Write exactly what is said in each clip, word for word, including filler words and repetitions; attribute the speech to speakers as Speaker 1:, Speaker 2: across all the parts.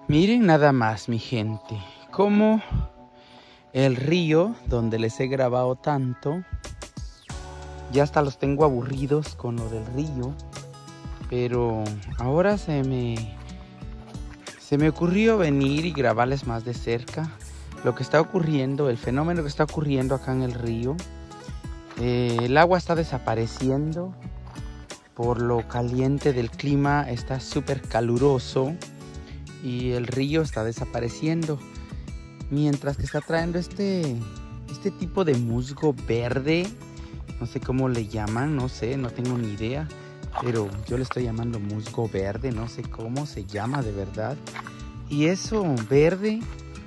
Speaker 1: Miren nada más, mi gente, cómo el río donde les he grabado tanto, ya hasta los tengo aburridos con lo del río, pero ahora se me, se me ocurrió venir y grabarles más de cerca lo que está ocurriendo, el fenómeno que está ocurriendo acá en el río. Eh, el agua está desapareciendo por lo caliente del clima, está súper caluroso. Y el río está desapareciendo, mientras que está trayendo este, este tipo de musgo verde, no sé cómo le llaman, no sé, no tengo ni idea, pero yo le estoy llamando musgo verde, no sé cómo se llama de verdad. Y eso verde,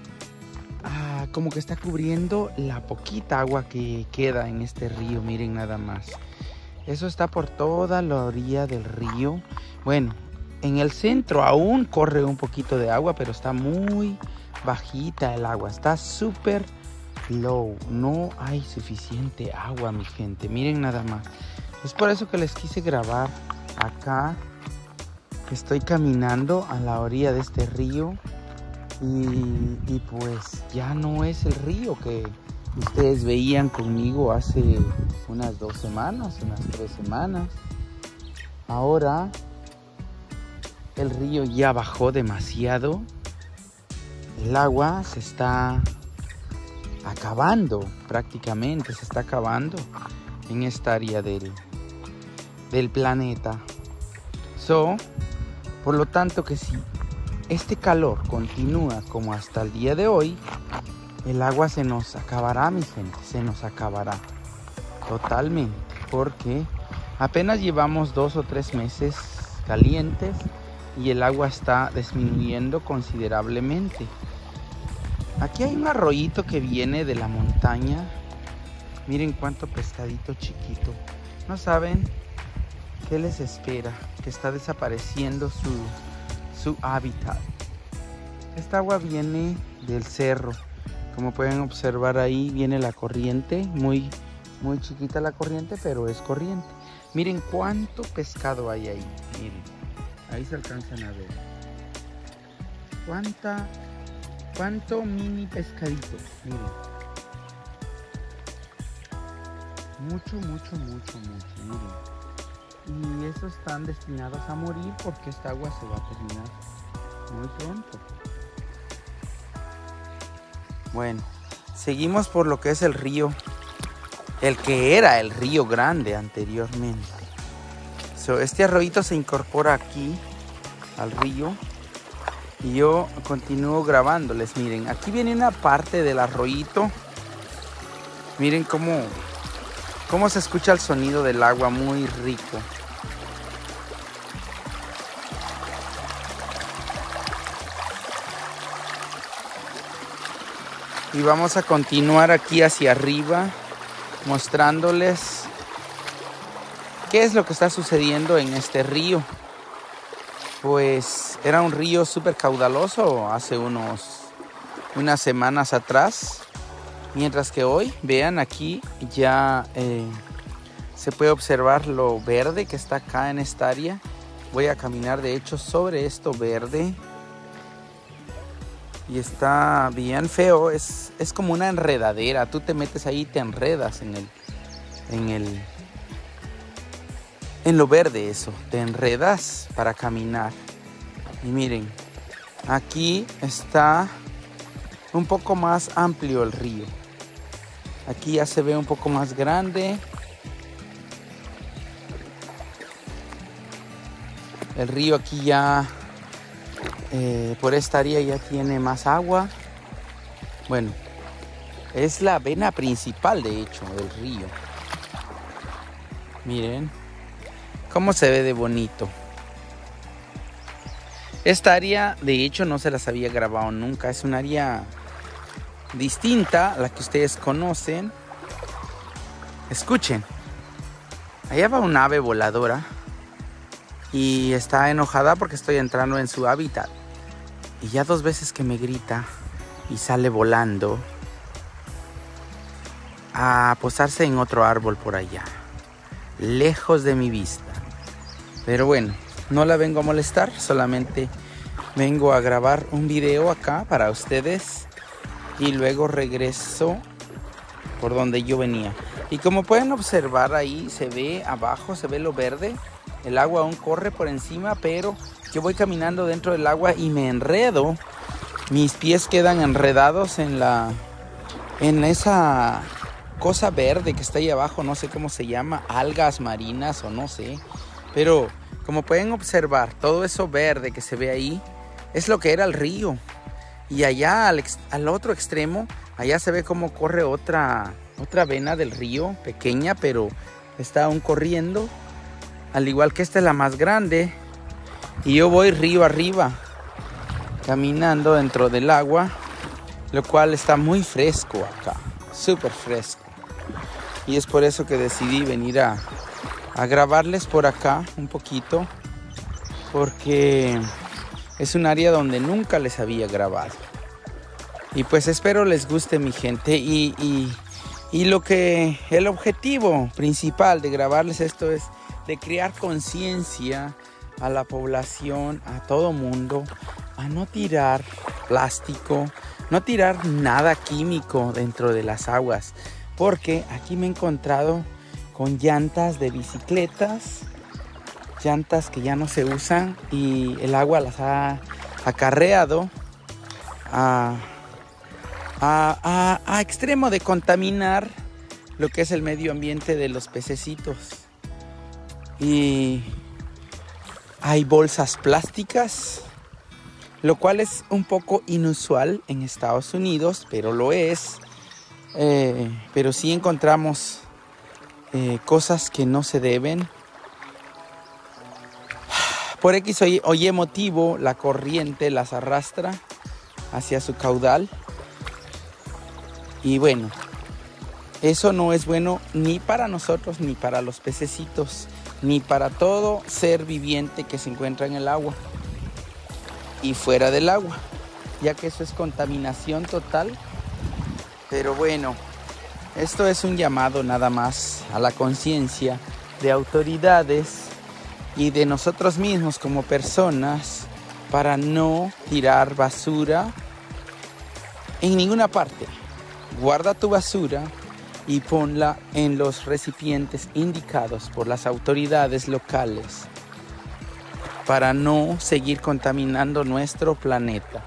Speaker 1: ah, como que está cubriendo la poquita agua que queda en este río, miren nada más. Eso está por toda la orilla del río. Bueno, en el centro aún corre un poquito de agua, pero está muy bajita el agua. Está súper low. No hay suficiente agua, mi gente. Miren nada más. Es por eso que les quise grabar acá. Estoy caminando a la orilla de este río. Y, y pues ya no es el río que ustedes veían conmigo hace unas dos semanas, unas tres semanas. Ahora el río ya bajó demasiado. El agua se está acabando, prácticamente se está acabando en esta área del, del planeta. So, por lo tanto que si este calor continúa como hasta el día de hoy, el agua se nos acabará, mi gente, se nos acabará totalmente, porque apenas llevamos dos o tres meses calientes y el agua está disminuyendo considerablemente. Aquí hay un arroyito que viene de la montaña. Miren cuánto pescadito chiquito. No saben qué les espera, que está desapareciendo su, su hábitat. Esta agua viene del cerro. Como pueden observar ahí viene la corriente. Muy, muy chiquita la corriente, pero es corriente. Miren cuánto pescado hay ahí. Miren. Ahí se alcanzan a ver. ¿Cuánta, cuánto mini pescadito? Miren. Mucho, mucho, mucho, mucho. Miren. Y esos están destinados a morir porque esta agua se va a terminar muy pronto. Bueno, seguimos por lo que es el río. El que era el río Grande anteriormente. Este arroyito se incorpora aquí al río y yo continúo grabándoles. Miren, aquí viene una parte del arroyito. Miren cómo, cómo se escucha el sonido del agua, muy rico. Y vamos a continuar aquí hacia arriba mostrándoles ¿qué es lo que está sucediendo en este río? Pues era un río súper caudaloso hace unos, unas semanas atrás. Mientras que hoy, vean aquí, ya eh, se puede observar lo verde que está acá en esta área. Voy a caminar de hecho sobre esto verde. Y está bien feo, es, es como una enredadera. Tú te metes ahí y te enredas en el... En el En lo verde eso, te enredas para caminar. Y miren, aquí está un poco más amplio el río. Aquí ya se ve un poco más grande. El río aquí ya, eh, por esta área ya tiene más agua. Bueno, es la vena principal de hecho del río. Miren cómo se ve de bonito. Esta área de hecho no se las había grabado nunca. Es un área distinta a la que ustedes conocen. Escuchen. Allá va un ave voladora. Y está enojada porque estoy entrando en su hábitat. Y ya dos veces que me grita y sale volando a posarse en otro árbol por allá, lejos de mi vista. Pero bueno, no la vengo a molestar, solamente vengo a grabar un video acá para ustedes y luego regreso por donde yo venía. Y como pueden observar ahí, se ve abajo, se ve lo verde. El agua aún corre por encima, pero yo voy caminando dentro del agua y me enredo. Mis pies quedan enredados en la, en esa cosa verde que está ahí abajo, no sé cómo se llama, algas marinas o no sé. Pero como pueden observar, todo eso verde que se ve ahí es lo que era el río. Y allá al, al otro extremo, allá se ve cómo corre otra, otra vena del río, pequeña, pero está aún corriendo. Al igual que esta es la más grande. Y yo voy río arriba, caminando dentro del agua, lo cual está muy fresco acá, súper fresco. Y es por eso que decidí venir a, a grabarles por acá un poquito, porque es un área donde nunca les había grabado. Y pues espero les guste, mi gente. Y, y, y lo que, el objetivo principal de grabarles esto es de crear conciencia a la población, a todo mundo, a no tirar plástico, no tirar nada químico dentro de las aguas. Porque aquí me he encontrado con llantas de bicicletas, llantas que ya no se usan y el agua las ha acarreado a, a, a, a extremo de contaminar lo que es el medio ambiente de los pececitos. Y hay bolsas plásticas, lo cual es un poco inusual en Estados Unidos, pero lo es. Eh, pero sí encontramos eh, cosas que no se deben. Por X o Y motivo, la corriente las arrastra hacia su caudal. Y bueno, eso no es bueno ni para nosotros, ni para los pececitos, ni para todo ser viviente que se encuentra en el agua y fuera del agua, ya que eso es contaminación total. Pero bueno, esto es un llamado nada más a la conciencia de autoridades y de nosotros mismos como personas para no tirar basura en ninguna parte. Guarda tu basura y ponla en los recipientes indicados por las autoridades locales para no seguir contaminando nuestro planeta.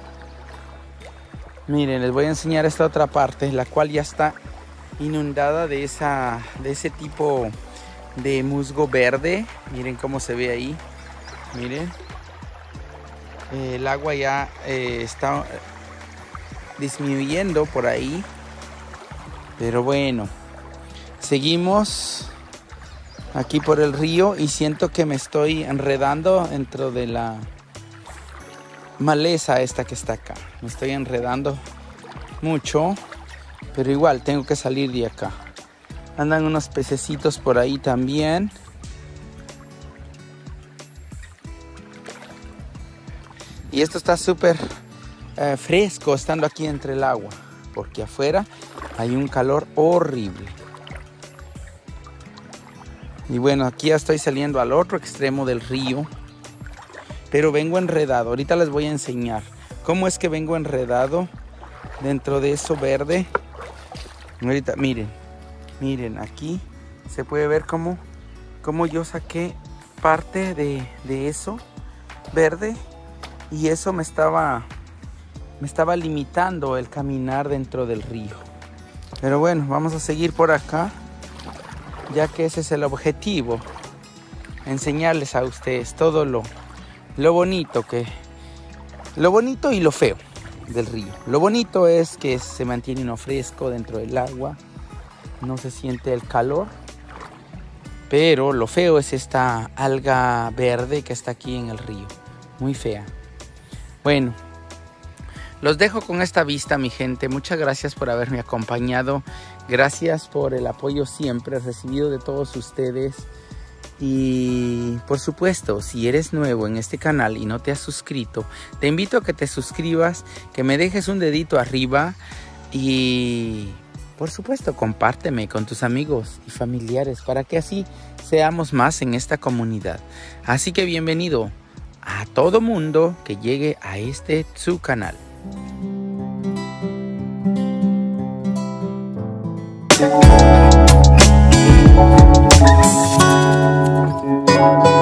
Speaker 1: Miren, les voy a enseñar esta otra parte, la cual ya está inundada de, esa, de ese tipo de musgo verde. Miren cómo se ve ahí. Miren. Eh, el agua ya eh, está disminuyendo por ahí. Pero bueno, seguimos aquí por el río y siento que me estoy enredando dentro de la maleza esta que está acá. Me estoy enredando mucho, pero igual tengo que salir de acá. Andan unos pececitos por ahí también. Y esto está súper eh, fresco estando aquí entre el agua, porque afuera hay un calor horrible. Y bueno, aquí ya estoy saliendo al otro extremo del río, pero vengo enredado. Ahorita les voy a enseñar cómo es que vengo enredado dentro de eso verde. Ahorita, miren, miren, aquí se puede ver cómo, cómo yo saqué parte de, de eso verde, y eso me estaba, me estaba limitando el caminar dentro del río. Pero bueno, vamos a seguir por acá, ya que ese es el objetivo, enseñarles a ustedes todo lo, lo bonito que, lo bonito y lo feo del río. Lo bonito es que se mantiene uno fresco dentro del agua, no se siente el calor, pero lo feo es esta alga verde que está aquí en el río, muy fea. Bueno, los dejo con esta vista, mi gente. Muchas gracias por haberme acompañado. Gracias por el apoyo siempre recibido de todos ustedes. Y por supuesto, si eres nuevo en este canal y no te has suscrito, te invito a que te suscribas, que me dejes un dedito arriba y por supuesto compárteme con tus amigos y familiares para que así seamos más en esta comunidad. Así que bienvenido a todo mundo que llegue a este su canal. Thank you.